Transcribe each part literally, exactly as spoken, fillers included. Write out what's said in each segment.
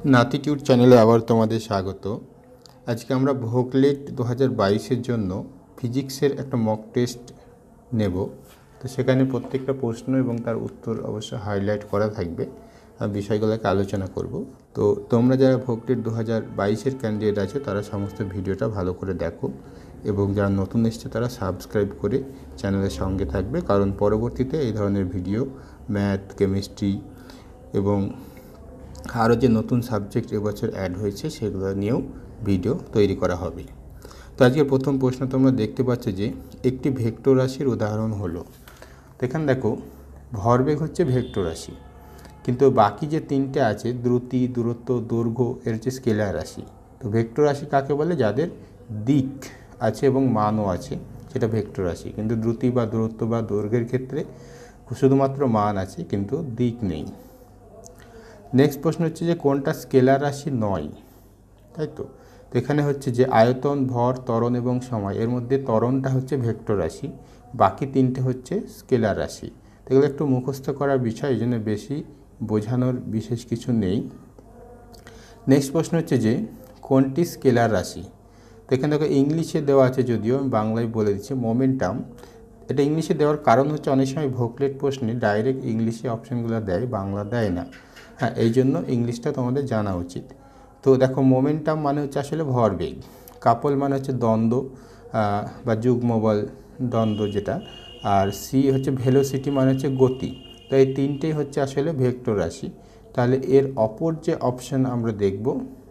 নাতিটিউড চ্যানেলে আবার তোমাদের স্বাগত। আজকে আমরা ভোকলেট দু হাজার বাইশের জন্য ফিজিক্সের একটা মক টেস্ট নেব। তো সেখানে প্রত্যেকটা প্রশ্ন এবং তার উত্তর অবশ্যই হাইলাইট করা থাকবে, বিষয়গুলোকে আলোচনা করব। তো তোমরা যারা ভোকলেট দু হাজার বাইশের ক্যান্ডিডেট আছে তারা সমস্ত ভিডিওটা ভালো করে দেখো, এবং যারা নতুন এসছে তারা সাবস্ক্রাইব করে চ্যানেলের সঙ্গে থাকবে, কারণ পরবর্তীতে এই ধরনের ভিডিও ম্যাথ, কেমিস্ট্রি এবং আরও যে নতুন সাবজেক্ট এবছর অ্যাড হয়েছে সেগুলো নিয়েও ভিডিও তৈরি করা হবে। তো আজকের প্রথম প্রশ্ন তোমরা দেখতে পাচ্ছ যে একটি ভেক্টর রাশির উদাহরণ হলো। তো এখানে দেখো ভরবেগ হচ্ছে ভেক্টর রাশি, কিন্তু বাকি যে তিনটে আছে দ্রুতি, দূরত্ব, দৈর্ঘ্য এর হচ্ছে স্কেলার রাশি। তো ভেক্টর রাশি কাকে বলে? যাদের দিক আছে এবং মানও আছে, সেটা ভেক্টর রাশি। কিন্তু দ্রুতি বা দূরত্ব বা দৈর্ঘ্যের ক্ষেত্রে শুধুমাত্র মান আছে কিন্তু দিক নেই। নেক্সট প্রশ্ন হচ্ছে যে কোনটা স্কেলার রাশি নয়, তাই তো? তো এখানে হচ্ছে যে আয়তন, ভর, ত্বরণ এবং সময়, এর মধ্যে ত্বরণটা হচ্ছে ভেক্টর রাশি, বাকি তিনটে হচ্ছে স্কেলার রাশি। তো এগুলো একটু মুখস্থ করার বিষয়, এই জন্য বেশি বোঝানোর বিশেষ কিছু নেই। নেক্সট প্রশ্ন হচ্ছে যে কোনটি স্কেলার রাশি? তো এখানে দেখো ইংলিশে দেওয়া আছে, যদিও আমি বাংলায় বলে দিচ্ছি মোমেন্টাম। এটা ইংলিশে দেওয়ার কারণ হচ্ছে অনেক সময় ভোকলেট প্রশ্নে ডাইরেক্ট ইংলিশে অপশানগুলো দেয়, বাংলা দেয় না। হ্যাঁ, এই জন্য ইংলিশটা তোমাদের জানা উচিত। তো দেখো মোমেন্টাম মানে হচ্ছে আসলে ভরবেগ, কাপল মানে হচ্ছে দ্বন্দ্ব বা যুগ্ম বল, দ্বন্দ্ব যেটা, আর সি হচ্ছে ভেলোসিটি মানে হচ্ছে গতি। তো এই তিনটেই হচ্ছে আসলে ভেক্টর রাশি। তাহলে এর অপর যে অপশান আমরা দেখব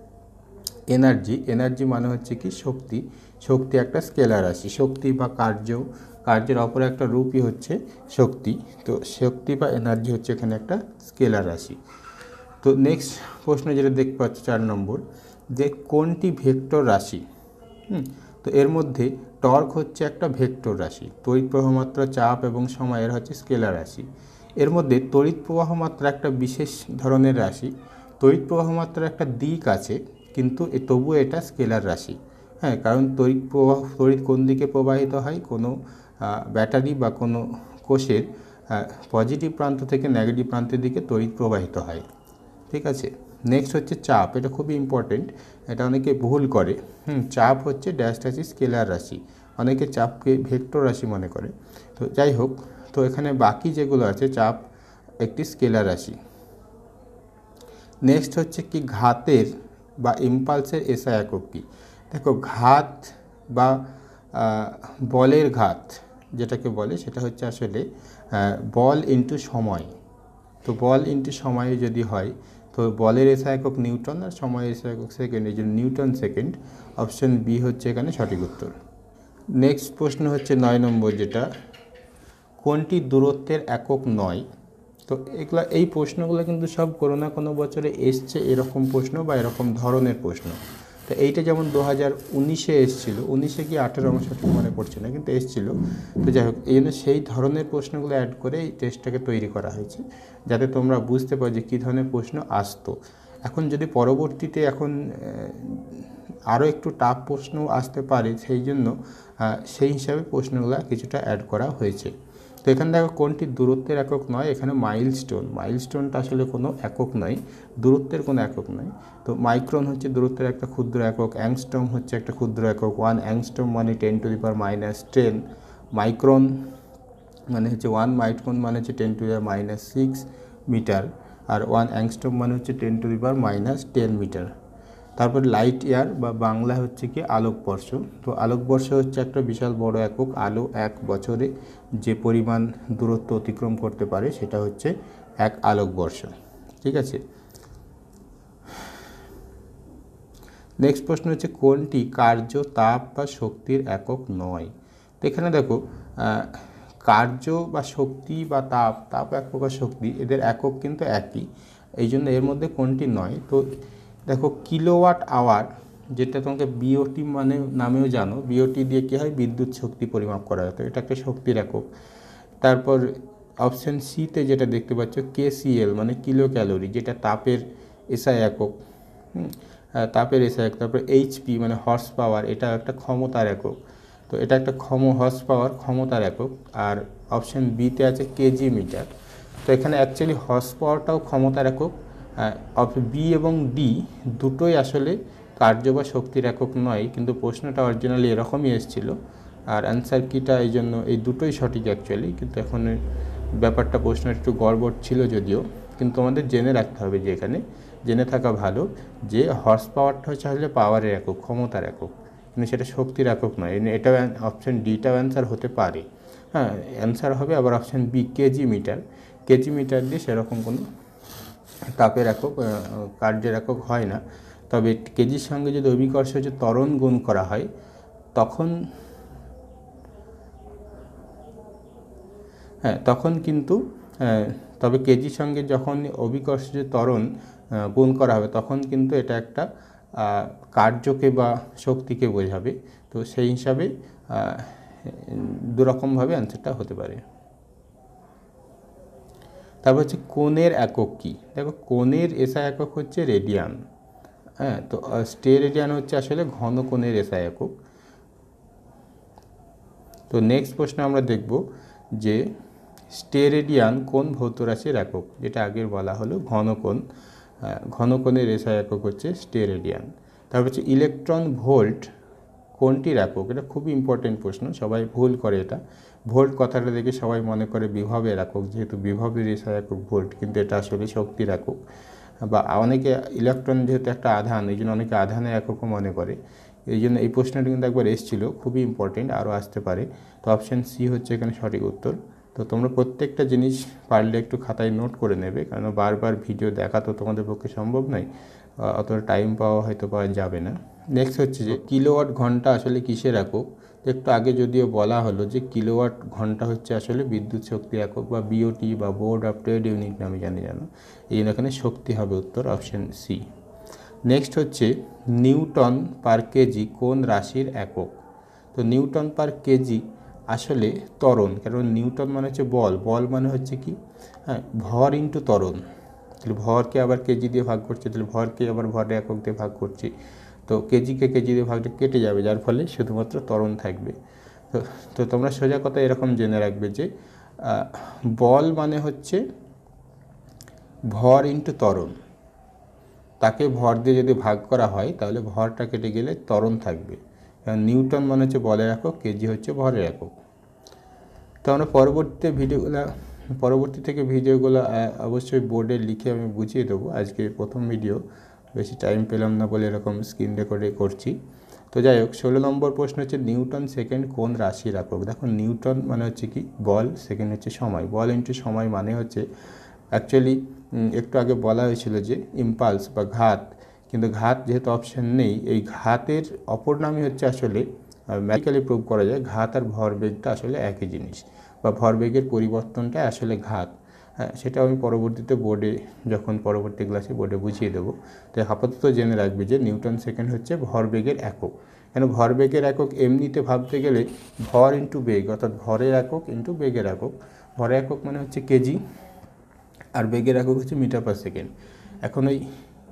এনার্জি। এনার্জি মানে হচ্ছে কি শক্তি। শক্তি একটা স্কেলার রাশি, শক্তি বা কার্য, কার্যের অপর একটা রূপই হচ্ছে শক্তি। তো শক্তি বা এনার্জি হচ্ছে এখানে একটা স্কেলার রাশি। তো নেক্সট প্রশ্ন যেটা দেখতে পাচ্ছি চার নম্বর, যে কোনটি ভেক্টর রাশি? হুম তো এর মধ্যে টর্ক হচ্ছে একটা ভেক্টর রাশি, তড়িৎ প্রবাহ মাত্রা, চাপ এবং সময় এর হচ্ছে স্কেলার রাশি। এর মধ্যে তড়িৎ প্রবাহ মাত্রা একটা বিশেষ ধরনের রাশি, তড়িৎ প্রবাহ মাত্রার একটা দিক আছে কিন্তু তবুও এটা স্কেলার রাশি। হ্যাঁ, কারণ তড়িৎ প্রবাহ, তড়িৎ কোন দিকে প্রবাহিত হয়? কোনো ব্যাটারি বা কোনো কোষের পজিটিভ প্রান্ত থেকে নেগেটিভ প্রান্তের দিকে তড়িৎ প্রবাহিত হয়, ঠিক আছে। নেক্সট হচ্ছে চাপ, এটা খুবই ইম্পর্টেন্ট, এটা অনেকে ভুল করে। হুম চাপ হচ্ছে ড্যাশ রাশি, স্কেলার রাশি। অনেকে চাপকে ভেক্টর রাশি মনে করে। তো যাই হোক, তো এখানে বাকি যেগুলো আছে চাপ একটি স্কেলার রাশি। নেক্সট হচ্ছে কি ঘাতের বা ইম্পালসের এসআই একক কী? দেখো ঘাত বা বলের ঘাত যেটাকে বলে সেটা হচ্ছে আসলে বল ইন্টু সময়। তো বল ইন্টু সময় যদি হয় তো বলের এসআই একক নিউটন আর সময়ের এসআই একক সেকেন্ড, এই জন্য নিউটন সেকেন্ড। অপশন বি হচ্ছে এখানে সঠিক উত্তর। নেক্সট প্রশ্ন হচ্ছে নয় নম্বর, যেটা কোনটি দূরত্বের একক নয়? তো এগুলো, এই প্রশ্নগুলো কিন্তু সব কোনো না কোনো বছরে এসছে এরকম প্রশ্ন বা এরকম ধরনের প্রশ্ন। তো এইটা যেমন দু হাজার উনিশে এসেছিলো, উনিশে কি আঠেরো আমার সঠিক মনে পড়ছে না, কিন্তু এসেছিলো। তো যাই হোক, এই জন্য সেই ধরনের প্রশ্নগুলো অ্যাড করে এই টেস্টটাকে তৈরি করা হয়েছে, যাতে তোমরা বুঝতে পারো যে কী ধরনের প্রশ্ন আসতো। এখন যদি পরবর্তীতে এখন আরও একটু টাফ প্রশ্ন আসতে পারে, সেই জন্য সেই হিসাবে প্রশ্নগুলো কিছুটা অ্যাড করা হয়েছে। তো এখানে দেখো কোনটি দূরত্বের একক নয়? এখানে মাইলস্টোন। মাইলস্টোনটা আসলে কোনো একক নয়, দূরত্বের কোনো একক নয়। তো মাইক্রন হচ্ছে দূরত্বের একটা ক্ষুদ্র একক, অ্যাংস্ট্রম হচ্ছে একটা ক্ষুদ্র একক। ওয়ান অ্যাংস্ট্রম মানে ten to the power minus ten. Micron মানে হচ্ছে ওয়ান মাইক্রন মানে হচ্ছে ten to the power minus six metre, আর ওয়ান অ্যাংস্ট্রম মানে হচ্ছে ten to the power minus ten metre. তারপর লাইট ইয়ার বা বাংলা হচ্ছে কি আলোকবর্ষ। তো আলোকবর্ষ হচ্ছে একটা বিশাল বড় একক, আলো এক বছরে যে পরিমাণ দূরত্ব অতিক্রম করতে পারে সেটা হচ্ছে এক আলোকবর্ষ, ঠিক আছে। নেক্সট প্রশ্ন হচ্ছে কোনটি কার্য, তাপ বা শক্তির একক নয়? তো এখানে দেখো কার্য বা শক্তি বা তাপ, তাপ এক প্রকার শক্তি, এদের একক কিন্তু একই, এই জন্য এর মধ্যে কোনটি নয়? তো দেখো কিলোওয়াট আওয়ার, যেটা তোমাকে বিওটি মানে নামেও জানো, বিওটি দিয়ে কী হয়? বিদ্যুৎ শক্তি পরিমাপ করা হয়, তো এটা একটা শক্তির একক। তারপর অপশান সিতে যেটা দেখতে পাচ্ছ কেসিএল মানে কিলো ক্যালোরি, যেটা তাপের এসআই একক। হুম তাপের এসআই একক। তারপর এইচপি মানে হর্স পাওয়ার, এটা একটা ক্ষমতার একক। তো এটা একটা ক্ষম হর্স পাওয়ার ক্ষমতার একক। আর অপশান বিতে আছে কেজি মিটার। তো এখানে অ্যাকচুয়ালি হর্স পাওয়ারটাও ক্ষমতার একক, বি এবং ডি দুটোই আসলে কার্য বা শক্তির একক নয়, কিন্তু প্রশ্নটা অরিজিনালি এরকমই এসেছিল। আর অ্যান্সার কিটা এই জন্য এই দুটোই সঠিক অ্যাকচুয়ালি, কিন্তু এখন ব্যাপারটা প্রশ্ন একটু গড়বড় ছিল যদিও, কিন্তু আমাদের জেনে রাখতে হবে যে এখানে জেনে থাকা ভালো যে হর্স পাওয়ারটা হচ্ছে আসলে পাওয়ারের একক, ক্ষমতার একক, কিন্তু সেটা শক্তির একক নয়। এটাও অপশান ডিটাও অ্যান্সার হতে পারে। হ্যাঁ, অ্যান্সার হবে আবার option B kg metre. Kg metre দিয়ে সেরকম কোনো তাপের একক কার্যের একক হয় না। তবে কেজির সঙ্গে যদি অভিকর্ষ যে ত্বরণ গুণ করা হয় তখন হ্যাঁ তখন কিন্তু তবে কেজির সঙ্গে যখন অভিকর্ষ যে ত্বরণ গুণ করা হবে তখন কিন্তু এটা একটা কার্যকে বা শক্তিকে বোঝাবে। তো সেই হিসাবে দুরকমভাবে অ্যান্সারটা হতে পারে। তারপর হচ্ছে কোণের একক কী? দেখো, কোণের এসআই একক হচ্ছে রেডিয়ান। হ্যাঁ, তো স্টে রেডিয়ান হচ্ছে আসলে ঘন কোণের এসআই একক। তো নেক্সট প্রশ্ন আমরা দেখব যে স্টে রেডিয়ান কোন ভৌত রাশির একক, যেটা আগের বলা হলো ঘন কোণ। ঘন কোণের এসআই একক হচ্ছে স্টে রেডিয়ান। তারপর হচ্ছে ইলেকট্রন ভোল্ট কোনটির একক? এটা খুবই ইম্পর্টেন্ট প্রশ্ন, সবাই ভুল করে এটা। ভোল্ট কথাটা দেখে সবাই মনে করে বিভবের একক, যেহেতু বিভবের এসআই একক ভোল্ট, কিন্তু এটা আসলে শক্তির একক। বা অনেকে ইলেকট্রন যেহেতু একটা আধান, এই জন্য অনেকে আধানের এককও মনে করে। এই জন্য এই প্রশ্নটা কিন্তু একবার এসেছিলো, খুবই ইম্পর্টেন্ট, আরও আসতে পারে। তো অপশান সি হচ্ছে এখানে সঠিক উত্তর। তো তোমরা প্রত্যেকটা জিনিস পারলে একটু খাতায় নোট করে নেবে, কারণ বারবার ভিডিও দেখা তো তোমাদের পক্ষে সম্ভব নয়, অতটা টাইম পাওয়া হয়তো পাওয়া যাবে না। নেক্সট হচ্ছে যে কিলোওয়াট ঘন্টা আসলে কিসের একক? একটু আগে যদিও বলা হলো যে কিলোওয়াট ঘন্টা হচ্ছে আসলে বিদ্যুৎ শক্তি একক, বা বিওটি বা বোর্ড অফ ট্রেড ইউনিট নামে জানি জানো। এই জন্য এখানে শক্তি হবে উত্তর, অপশান সি। নেক্সট হচ্ছে নিউটন পার কেজি কোন রাশির একক? তো নিউটন পার কেজি আসলে ত্বরণ, কারণ নিউটন মানে হচ্ছে বল, বল মানে হচ্ছে কি, হ্যাঁ, ভর ইন্টু ত্বরণ। তাহলে ভরকে আবার কেজি দিয়ে ভাগ করছে, তাহলে ভরকে আবার ভরের একক দিয়ে ভাগ করছি, তো কেজিকে কেজি দিয়ে ভাগটা কেটে যাবে, যার ফলে শুধুমাত্র ত্বরণ থাকবে। তো তো তোমরা সোজা কথা এরকম জেনে রাখবে যে বল মানে হচ্ছে ভর ইন্টু ত্বরণ, তাকে ভর দিয়ে যদি ভাগ করা হয় তাহলে ভরটা কেটে গেলে ত্বরণ থাকবে। কারণ নিউটন মানে হচ্ছে বলের একক, কেজি হচ্ছে ভরের একক। তো আমরা পরবর্তীতে ভিডিওগুলো পরবর্তী থেকে ভিডিওগুলো অবশ্যই বোর্ডে লিখে আমি বুঝিয়ে দেবো। আজকে প্রথম ভিডিও, বেশি টাইম পেলাম না বলে এরকম স্ক্রিন রেকর্ডে করছি। তো যাই হোক, ষোলো নম্বর প্রশ্ন হচ্ছে নিউটন সেকেন্ড কোন রাশির একক? দেখো, নিউটন মানে হচ্ছে কি বল, সেকেন্ড হচ্ছে সময়। বল ইন্টু সময় মানে হচ্ছে অ্যাকচুয়ালি একটু আগে বলা হয়েছিল যে ইম্পালস বা ঘাত, কিন্তু ঘাত যেহেতু অপশান নেই, এই ঘাতের অপর নামই হচ্ছে আসলে ম্যাথিক্যালি প্রুভ করা যায় ঘাত আর ভরবেগটা আসলে একই জিনিস, বা ভরবেগের পরিবর্তনটা আসলে ঘাত। হ্যাঁ, সেটা আমি পরবর্তীতে বোর্ডে যখন পরবর্তী ক্লাসে বোর্ডে বুঝিয়ে দেবো। তো আপাতত জেনে রাখবে যে নিউটন সেকেন্ড হচ্ছে ভরবেগের একক। কেন ভরবেগের একক এমনিতে ভাবতে গেলে ভর ইন্টু বেগ, অর্থাৎ ভরের একক ইন্টু বেগের একক। ভরের একক মানে হচ্ছে কেজি, আর বেগের একক হচ্ছে মিটার পার সেকেন্ড। এখন ওই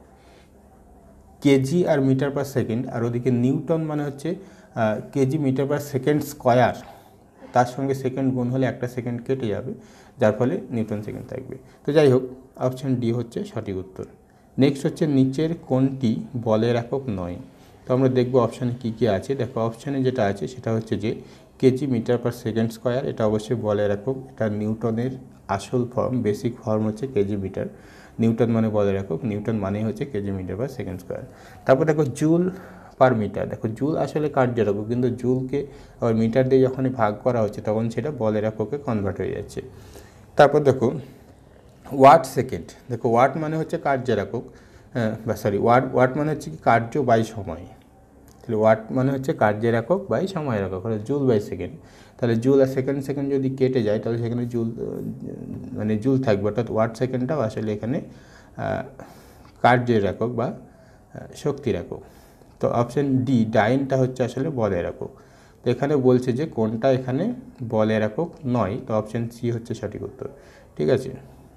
কেজি আর মিটার পার সেকেন্ড, আর ওদিকে নিউটন মানে হচ্ছে kg metre per second square, তার সঙ্গে সেকেন্ড গুণ হলে একটা সেকেন্ড কেটে যাবে, যার ফলে নিউটন সেকেন্ড থাকবে। তো যাই হোক, অপশান ডি হচ্ছে সঠিক উত্তর। নেক্সট হচ্ছে নিচের কোনটি বলের একক নয়? তো আমরা দেখব অপশানে কী কী আছে। দেখো, অপশানে যেটা আছে সেটা হচ্ছে যে kg metre per second square, এটা অবশ্যই বলের একক। এটা নিউটনের আসল ফর্ম, বেসিক ফর্ম হচ্ছে কেজি মিটার। নিউটন মানে বলের একক, নিউটন মানে হচ্ছে kg metre per second square. তারপর দেখো জুল পার মিটার। দেখো, জুল আসলে কার্যের একক, কিন্তু জুলকে আবার মিটার দিয়ে যখনই ভাগ করা হচ্ছে তখন সেটা বলের এককে কনভার্ট হয়ে যাচ্ছে। তারপর দেখো ওয়াট সেকেন্ড। দেখো, ওয়াট মানে হচ্ছে কার্যের একক, হ্যাঁ, বা সরি ওয়াট ওয়াট মানে হচ্ছে কি কার্য বাই সময়। তাহলে ওয়াট মানে হচ্ছে কার্যের একক বাই সময়ের একক, হলো জুল বাই সেকেন্ড। তাহলে জুল আর সেকেন্ড সেকেন্ড যদি কেটে যায় তাহলে সেখানে জুল মানে জুল থাকবে, অর্থাৎ ওয়াট সেকেন্ডটাও আসলে এখানে কার্যের একক বা শক্তির একক। তো অপশান ডি ডাইনটা হচ্ছে আসলে বলের একক। তো এখানে বলছে যে কোনটা এখানে বলের একক নয়, তো অপশান সি হচ্ছে সঠিক উত্তর। ঠিক আছে,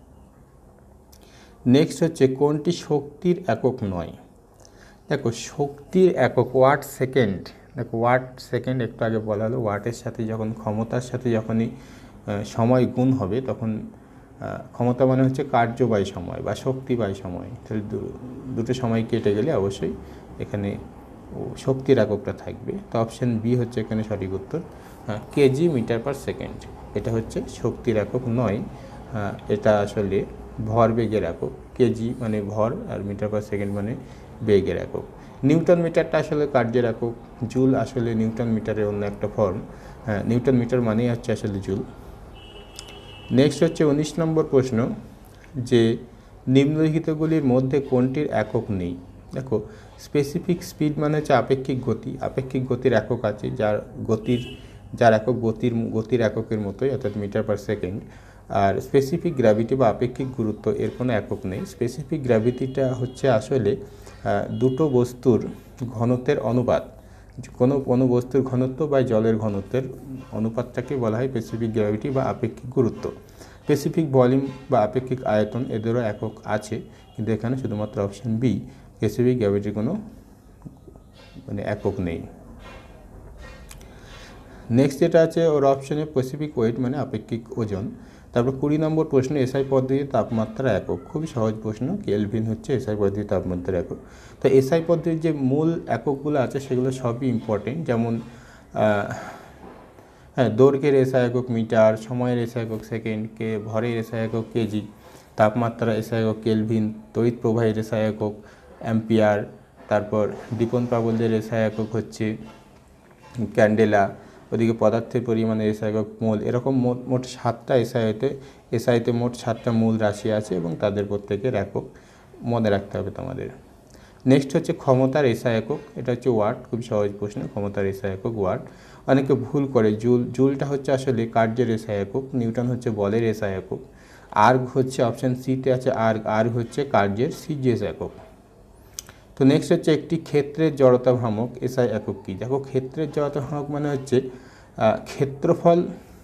নেক্সট হচ্ছে কোনটি শক্তির একক নয়? দেখো, শক্তির একক ওয়াট সেকেন্ড। দেখো, ওয়াট সেকেন্ড একটু আগে বলা হলো, ওয়াটের সাথে যখন ক্ষমতার সাথে যখনই সময় গুণ হবে তখন ক্ষমতা মানে হচ্ছে কার্য বাই সময় বা শক্তি বাই সময়, তাহলে দুটো সময় কেটে গেলে অবশ্যই এখানে শক্তির এককটা থাকবে। তো অপশান বি হচ্ছে এখানে সঠিক উত্তর, কেজি মিটার পার সেকেন্ড। এটা হচ্ছে শক্তির একক নয়, এটা আসলে ভর বেগের একক। কেজি মানে ভর আর মিটার পার সেকেন্ড মানে বেগের একক। নিউটন মিটারটা আসলে কার্যের একক, জুল আসলে নিউটন মিটারের অন্য একটা ফর্ম। হ্যাঁ, নিউটন মিটার মানেই হচ্ছে আসলে জুল। নেক্সট হচ্ছে উনিশ নম্বর প্রশ্ন, যে নিম্নলিখিতগুলির মধ্যে কোনটির একক নেই। দেখো, স্পেসিফিক স্পিড মানে হচ্ছে আপেক্ষিক গতি, আপেক্ষিক গতির একক আছে, যার গতির যার একক গতির গতির এককের মতোই, অর্থাৎ মিটার পার সেকেন্ড। আর স্পেসিফিক গ্র্যাভিটি বা আপেক্ষিক গুরুত্ব, এর কোনো একক নেই। স্পেসিফিক গ্র্যাভিটিটা হচ্ছে আসলে দুটো বস্তুর ঘনত্বের অনুপাত, কোনো কোনো বস্তুর ঘনত্ব বা জলের ঘনত্বের অনুপাতটাকে বলা হয় স্পেসিফিক গ্র্যাভিটি বা আপেক্ষিক গুরুত্ব। স্পেসিফিক ভলিউম বা আপেক্ষিক আয়তন, এদেরও একক আছে, কিন্তু এখানে শুধুমাত্র অপশান বি স্পেসিফিক গ্র্যাভিটির কোনো মানে একক নেই। নেক্সট যেটা আছে ওর অপশানে স্পেসিফিক ওয়েট মানে আপেক্ষিক ওজন। তারপর কুড়ি নম্বর প্রশ্ন, এসআই পদ্ধতির তাপমাত্রা একক। খুবই সহজ প্রশ্ন, কেলভিন হচ্ছে এসআই পদ্ধতির তাপমাত্রা একক। তো এসআই পদ্ধতির যে মূল এককগুলো আছে সেগুলো সবই ইম্পর্টেন্ট, যেমন হ্যাঁ দৈর্ঘ্যের এসআই একক মিটার, সময়ের এসআই একক সেকেন্ড, কে ভরের এসআই একক কেজি, তাপমাত্রা এসআই একক কেলভিন, তড়িৎ প্রবাহের এসআই একক অ্যাম্পিয়ার, তারপর দীপন প্রাবল্যের এসআই একক হচ্ছে ক্যান্ডেলা, ওদিকে পদার্থের পরিমাণের এসআই একক মোল। এরকম মোট মোট সাতটা এসআইতে এসআইতে মোট সাতটা মূল রাশি আছে এবং তাদের প্রত্যেকের একক মনে রাখতে হবে তোমাদের। নেক্সট হচ্ছে ক্ষমতার এসআই একক, এটা হচ্ছে ওয়াট। খুব সহজ প্রশ্ন, ক্ষমতার এসআই একক ওয়াট। অনেকে ভুল করে, জুল জুলটা হচ্ছে আসলে কার্যের এসআই একক, নিউটন হচ্ছে বলের এসআই একক, আর্গ হচ্ছে অপশান সিতে আছে আর্গ, আর্গ হচ্ছে কার্যের সিজিএস একক। তো নেক্সট হচ্ছে একটি ক্ষেত্রের জড়তা ভ্রামক এসআই একক কী। দেখো, ক্ষেত্রের জড়তা ভ্রামক মানে হচ্ছে ক্ষেত্রফল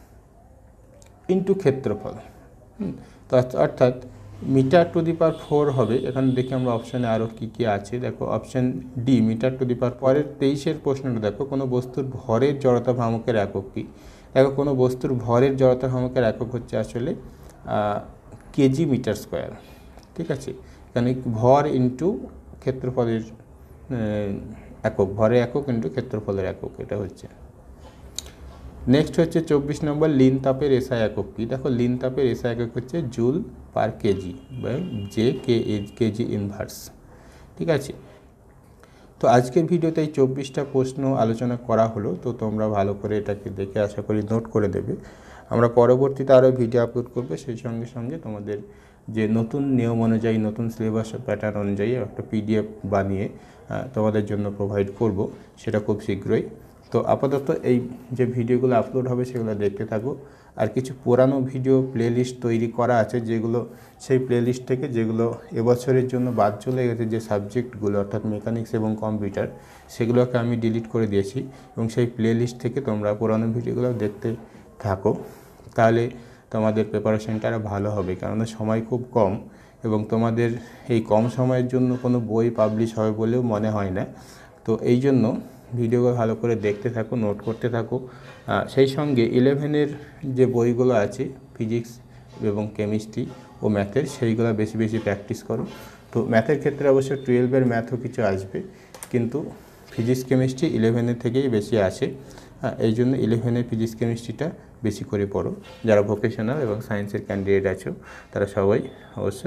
ইন্টু ক্ষেত্রফল। তো অর্থাৎ metre to the power four হবে। এখানে দেখি আমরা অপশানে আরও কী কী আছে। দেখো option D metre to the power. পরের তেইশের প্রশ্নটা দেখো, কোনো বস্তুর ভরের জড়তা ভ্রামকের একক কী। দেখো, কোনো বস্তুর ভরের জড়তা ভ্রামকের একক হচ্ছে আসলে কেজি মিটার স্কোয়ার। ঠিক আছে, এখানে ভর ইন্টু ক্ষেত্রফলের একক, ভরের একক ইন্টু ক্ষেত্রফলের একক, এটা হচ্ছে। নেক্সট হচ্ছে চব্বিশ নম্বর, লিন তাপের এসআই একক কী। দেখো, লিন তাপের এসআই একক হচ্ছে জুল পার কেজি বা জে কে কেজি ইনভার্স। ঠিক আছে, তো আজকের ভিডিওতে এই চব্বিশটা প্রশ্ন আলোচনা করা হলো। তো তোমরা ভালো করে এটাকে দেখে আশা করি নোট করে দেবে। আমরা পরবর্তীতে আরও ভিডিও আপলোড করবো, সেই সঙ্গে সঙ্গে তোমাদের যে নতুন নিয়ম অনুযায়ী, নতুন সিলেবাস প্যাটার্ন অনুযায়ী একটা পিডিএফ বানিয়ে তোমাদের জন্য প্রোভাইড করব, সেটা খুব শীঘ্রই। তো আপাতত এই যে ভিডিওগুলো আপলোড হবে সেগুলো দেখতে থাকো। আর কিছু পুরানো ভিডিও প্লেলিস্ট তৈরি করা আছে, যেগুলো সেই প্লেলিস্ট থেকে যেগুলো এবছরের জন্য বাদ চলে গেছে, যে সাবজেক্টগুলো অর্থাৎ মেকানিক্স এবং কম্পিউটার, সেগুলোকে আমি ডিলিট করে দিয়েছি এবং সেই প্লেলিস্ট থেকে তোমরা পুরানো ভিডিওগুলো দেখতে থাকো। তাহলে তোমাদের প্রিপারেশনটা আরও ভালো হবে, কেননা সময় খুব কম এবং তোমাদের এই কম সময়ের জন্য কোনো বই পাবলিশ হবে বলেও মনে হয় না। তো এই জন্য ভিডিওগুলো ভালো করে দেখতে থাকো, নোট করতে থাকো। সেই সঙ্গে ইলেভেনের যে বইগুলো আছে ফিজিক্স এবং কেমিস্ট্রি ও ম্যাথের, সেইগুলো বেশি বেশি প্র্যাকটিস করো। তো ম্যাথের ক্ষেত্রে অবশ্য টুয়েলভের ম্যাথও কিছু আসবে, কিন্তু ফিজিক্স কেমিস্ট্রি ইলেভেনের থেকেই বেশি আসে। এই জন্য ইলেভেনের ফিজিক্স কেমিস্ট্রিটা বেশি করে পড়ো। যারা ভোকেশনাল এবং সায়েন্সের ক্যান্ডিডেট আছো তারা সবাই অবশ্য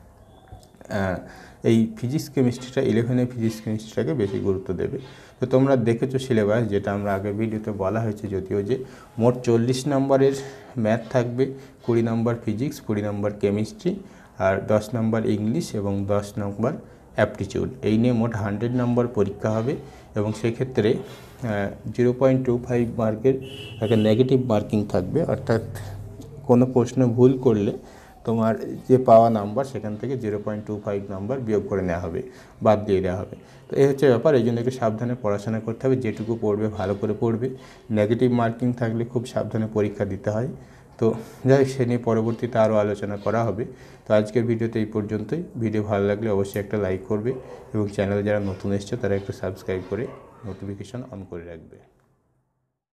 এই ফিজিক্স কেমিস্ট্রিটা ইলেভেনের ফিজিক্স কেমিস্ট্রিটাকে বেশি গুরুত্ব দেবে। তো তোমরা দেখেছো সিলেবাস, যেটা আমরা আগের ভিডিওতে বলা হয়েছে যদিও, যে মোট চল্লিশ নম্বরের ম্যাথ থাকবে, কুড়ি নম্বর ফিজিক্স, কুড়ি নম্বর কেমিস্ট্রি, আর দশ নম্বর ইংলিশ এবং দশ নম্বর অ্যাপটিটিউড। এই নিয়ে মোট হান্ড্রেড নম্বর পরীক্ষা হবে এবং সেক্ষেত্রে জিরো পয়েন্ট টু ফাইভ মার্কের একটা নেগেটিভ মার্কিং থাকবে, অর্থাৎ কোনো প্রশ্ন ভুল করলে তোমার যে পাওয়া নাম্বার সেখান থেকে zero point two five number বিয়োগ করে নেওয়া হবে, বাদ দিয়ে দেওয়া হবে। তো এই হচ্ছে ব্যাপার, এই জন্য একটু সাবধানে পড়াশোনা করতে হবে। যেটুকু পড়বে ভালো করে পড়বে, নেগেটিভ মার্কিং থাকলে খুব সাবধানে পরীক্ষা দিতে হয়। তো যাই হোক, সে নিয়ে পরবর্তীতে আরও আলোচনা করা হবে। তো আজকের ভিডিওতে এই পর্যন্তই। ভিডিও ভালো লাগলে অবশ্যই একটা লাইক করবে এবং চ্যানেলে যারা নতুন এসছে তারা একটু সাবস্ক্রাইব করে নোটিফিকেশান অন করে রাখবে।